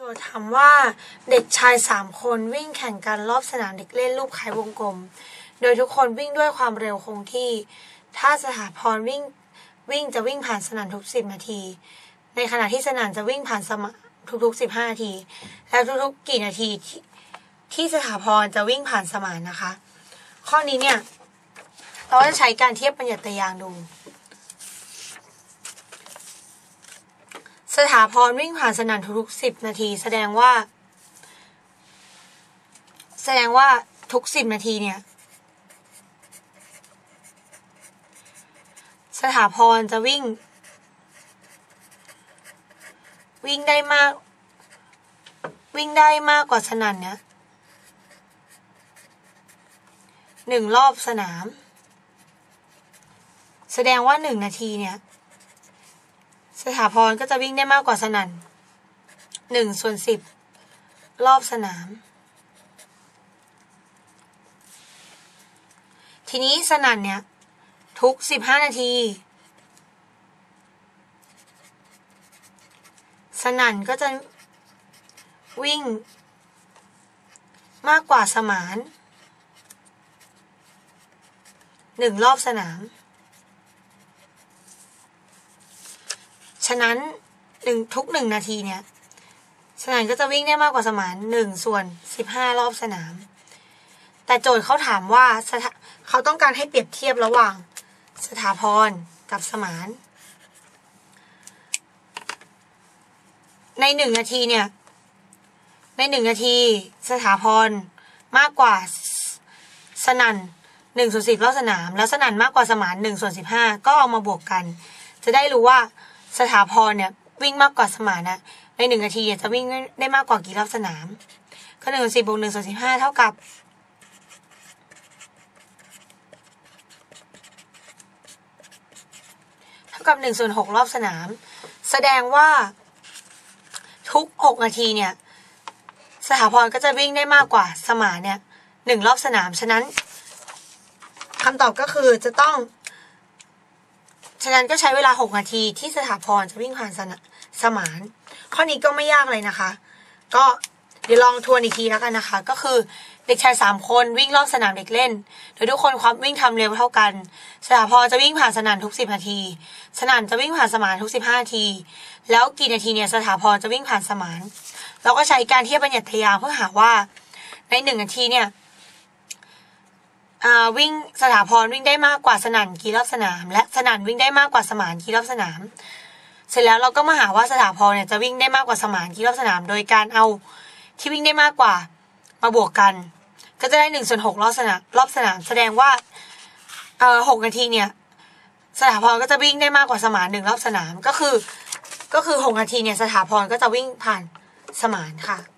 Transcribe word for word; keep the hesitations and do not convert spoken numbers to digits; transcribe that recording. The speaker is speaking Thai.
โจทย์ถามว่าเด็กชายสามคนวิ่งแข่งกันรอบสนามเด็กเล่นรูปคล้ายวงกลมโดยทุกคนวิ่งด้วยความเร็วคงที่ถ้าสถาพรวิ่งวิ่งจะวิ่งผ่านสนามทุกสิบนาทีในขณะที่สนามจะวิ่งผ่านสมทุกๆสิบห้านาทีแล้วทุกๆกี่นาทีที่ที่สถาพรจะวิ่งผ่านสมานนะคะข้อนี้เนี่ยเราจะใช้การเทียบบัญญัติยางดูสถาพรวิ่งผ่านสนามทุกๆสิบนาทีแสดงว่าแสดงว่าทุกสิบนาทีเนี่ยสถาพรจะวิ่งวิ่งได้มากวิ่งได้มากกว่าสนามเนี่ยหนึ่งรอบสนามแสดงว่าหนึ่งนาทีเนี่ยสถาพรก็จะวิ่งได้มากกว่าสนั่นหนึ่งส่วนสิบรอบสนามทีนี้สนั่นเนี่ยทุกสิบห้านาทีสนั่นก็จะวิ่งมากกว่าสมานหนึ่งรอบสนามฉะนั้นหนึ่งทุกหนึ่งนาทีเนี่ยสนามก็จะวิ่งได้มากกว่าสมานหนึ่งส่วนสิบห้ารอบสนามแต่โจทย์เขาถามว่าเขาต้องการให้เปรียบเทียบระหว่างสถาพรกับสมานในหนึ่งนาทีเนี่ยในหนึ่งนาทีสถาพรมากกว่าสนั่นหนึ่งส่วนสิบรอบสนามแล้วสนั่นมากกว่าสมานหนึ่งส่วนสิบห้าก็เอามาบวกกันจะได้รู้ว่าสถาพรเนี่ยวิ่งมากกว่าสมานนะในหนึ่งนาทีจะวิ่งได้มากกว่ากี่รอบสนามก็หนึ่งส่วนสิบบวกหนึ่งส่วนสิบห้าเท่ากับเท่ากับหนึ่งส่วนหกรอบสนามแสดงว่าทุกหกนาทีเนี่ยสถาพรก็จะวิ่งได้มากกว่าสมานเนี่ยหนึ่งรอบสนามฉะนั้นคำตอบก็คือจะต้องฉะนั้นก็ใช้เวลาหกนาทีที่สถาพรจะวิ่งผ่านสมานข้อนี้ก็ไม่ยากเลยนะคะก็เดี๋ยวลองทวนอีกทีแล้วกันนะคะก็คือเด็กชายสามคนวิ่งรอบสนามเด็กเล่นโดยทุกคนความวิ่งทำเร็วเท่ากันสถาพรจะวิ่งผ่านสนามทุกสิบนาทีสนามจะวิ่งผ่านสมานทุกสิบห้านาทีแล้วกี่นาทีเนี่ยสถาพรจะวิ่งผ่านสมานเราก็ใช้การเทียบบัญญัติยางเพื่อหาว่าในหนึ่งนาทีเนี่ยวิ่งสถาพรวิ่งได้มากกว่าสนั่นกี่รอบสนามและสนั่นวิ่งได้มากกว่าสมานกี่รอบสนามเสร็จแล้วเราก็มาหาว่าสถาพรเนี่ยจะวิ่งได้มากกว่าสมานกี่รอบสนามโดยการเอาที่วิ่งได้มากกว่ามาบวกกันก็จะได้หนึ่งส่วนหกรอบสนามรอบสนามแสดงว่าเอ่อหกนาทีเนี่ยสถาพรก็จะวิ่งได้มากกว่าสมานหนึ่งรอบสนามก็คือก็คือหกนาทีเนี่ยสถาพรก็จะวิ่งผ่านสมานค่ะ